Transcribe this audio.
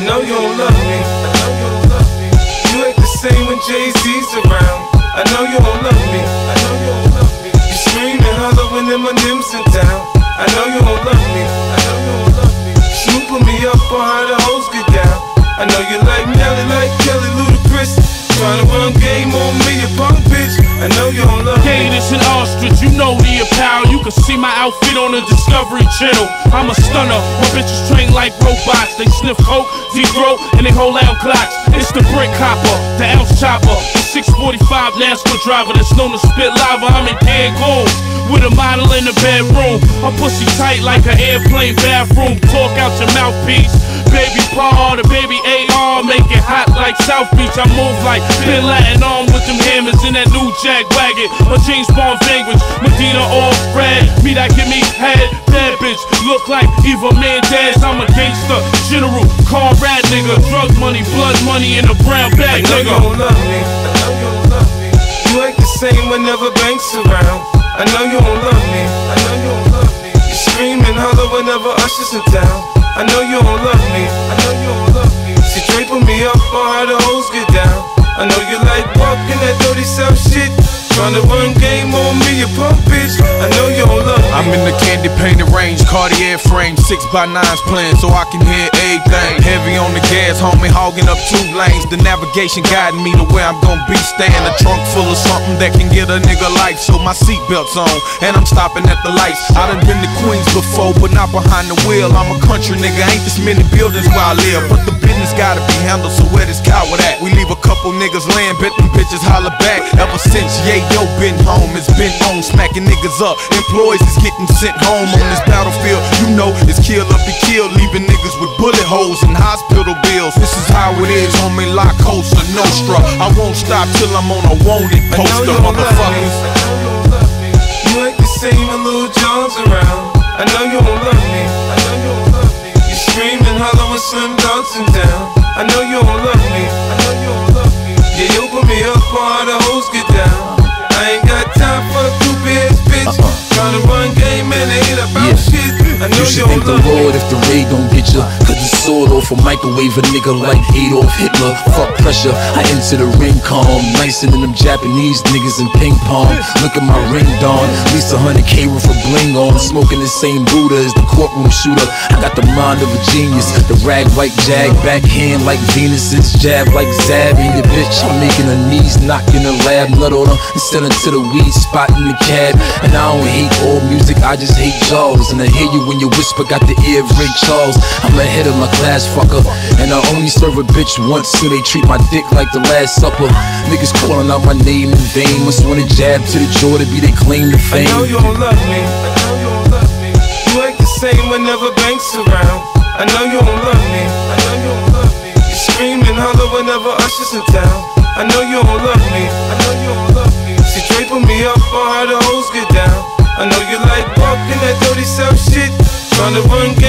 know you don't love me. I know you don't love me. You act the same when Jay-Z's around. I know you don't love me. I know you don't love me. You scream and holler when them Eminem's in town. I know you don't love me. I know you don't love me. Snooping me up on how the hoes get down. I know you like Nelly, like Kelly, Ludacris. Tryna run game on me, you punk bitch. I know you don't love me. Gators and ostrich, you know the apparel. You can see my outfit on the Discovery Channel. I'm a stunner, my bitches train like robots. They sniff coke, deep-throat, and they hold out clocks. It's the brick hopper, the ounce chopper, the 645 NASCAR driver that's known to spit lava. I'm in Cancun with a model in the bedroom. I'm pussy tight like an airplane bathroom. Talk out your mouthpiece. Baby Paul, the baby AR, make it hot like South Beach. I move like Bin Laden on with them hammers in that new Jag wagon. My James Bond language, Medina all red. Me that give me head, bad bitch. Look like Eva Mendez, I'm a gangster. General, car rat nigga. Drug money, blood money in a brown bag, nigga. I know you don't love me. I know you don't love me. You act the same whenever Banks around. I know you don't love me. I know you don't love me. You scream and holler whenever Usher's in town. I know you don't love me. I know you don't love me. She draping me up on how the hoes get down. I know you like walking that dirty South shit. Tryna run game on me, you punk bitch. I know you don't love me. I'm in the candy painted range, Cartier frame, 6x9s playing so I can hear everything. Heavy on the gas, homie, hogging up 2 lanes. The navigation guiding me to where I'm gonna be staying. A trunk full of something that can get a nigga life. So my seatbelt's on, and I'm stopping at the lights. I done been to Queens before, but not behind the wheel. I'm a country nigga, ain't this many buildings where I live. But the business gotta be handled, so where this coward at? We leave a couple niggas laying, bet them bitches holler back. Ever since Yo been home, it's been on, smacking niggas up. Employees is getting sent home on this battlefield. You know it's kill or be killed, leaving niggas with bullet holes and hospital bills. This is how it is, homie, La Cosa Nostra. I won't stop till I'm on a wanted poster, motherfuckers. I know you don't love me. You ain't the same when Lil Jon's around. I know you don't love me. I know you don't love me. You scream and holler when Slim Dogs in town. I know you don't love me. I know you don't love me. Yeah, you put me up on how the hoes get down. I ain't got time for a groupie ass bitch. Tryna run game and they ain't about shit. I know you should thank the Lord if the raid don't get ya. Cut the sword off a microwave a nigga like Adolf Hitler. Fuck pressure, I enter the ring calm. Nicer than them Japanese niggas in ping pong. Look at my ring dawn, at least 100K worth of bling on. Smoking the same Buddha as the courtroom shooter. I got the mind of a genius. The rag white jag, backhand like Venus's, jab like Zab. And your bitch, I'm making her knees knock in the lab. Nut on her and sell her to the weed spot in the cab. And I don't hate all music, I just hate Jaws. And I hear you when you whisper, got the ear of Ray Charles. I'm ahead of my class, fucker. And I only serve a bitch once, so they treat my dick like the Last Supper. Niggas calling out my name in vain. Must want a jab to the jaw to be they claim to fame. I know you don't love me. I know you don't love me. You act the same whenever Banks around. I know you don't love me. I know you don't love me. You scream and holler whenever Usher's in town. I know you don't love me. I know you don't love me. She draping me up on how the hoes get down. I know you like walking that dirty South shit. Tryna run